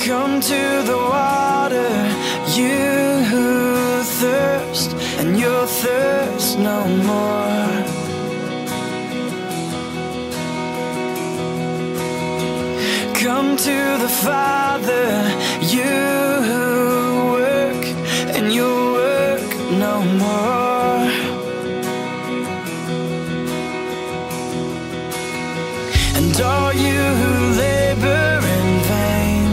Come to the water, you who thirst, and you'll thirst no more. Come to the Father, you who work, and you'll work no more. And all you who labor in vain,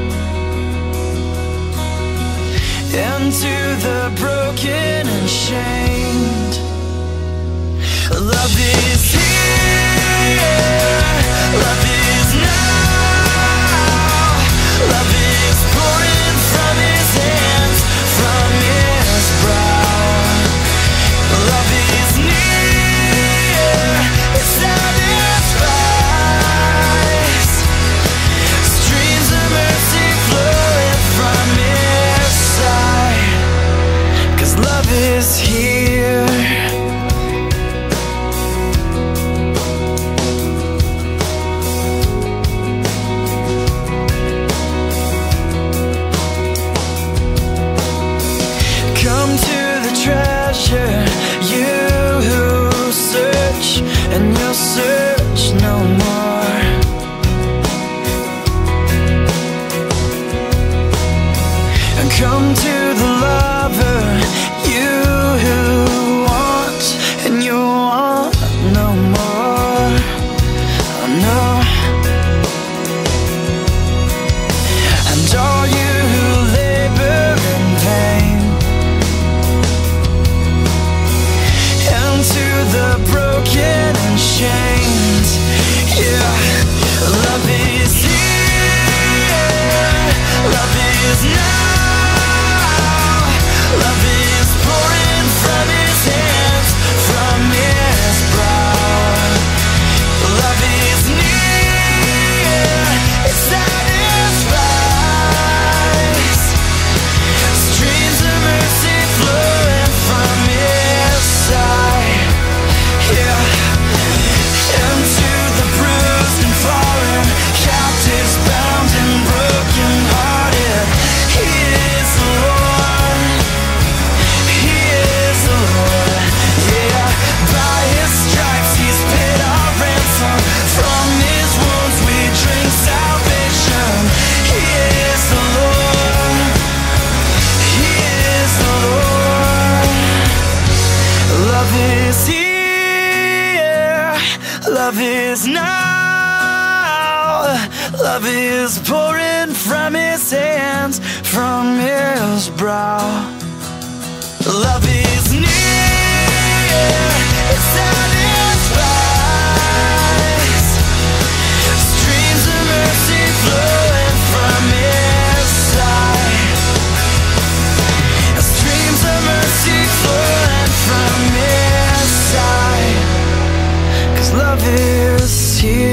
and to the broken and shamed, love is here, love is now, love is pouring from his hands, from his brow. Love is near, it satisfies, streams of mercy flowing from his side, 'cause love is here. Come to the treasure, you who search, and you'll search no more. And come to the lover, you who want, and you want no more. Oh no. And all you who labor in vain, to the broken and shamed, yeah. Love is here, love is now, love is pouring from his hands, from his brow. Love is near, it satisfies, streams of mercy flowing from his side. Yeah, and to the bruised and fallen, captives bound and broken hearted, he is the Lord, he is the Lord. Yeah, by his stripes he's paid our ransom, from his wounds we drink salvation. He is the Lord, he is the Lord. Love is here, love is now, love is pouring from his hands, from his brow. Love is near, it satisfies, streams of mercy flowing from his side, streams of mercy flowing from his side, 'cause love is here.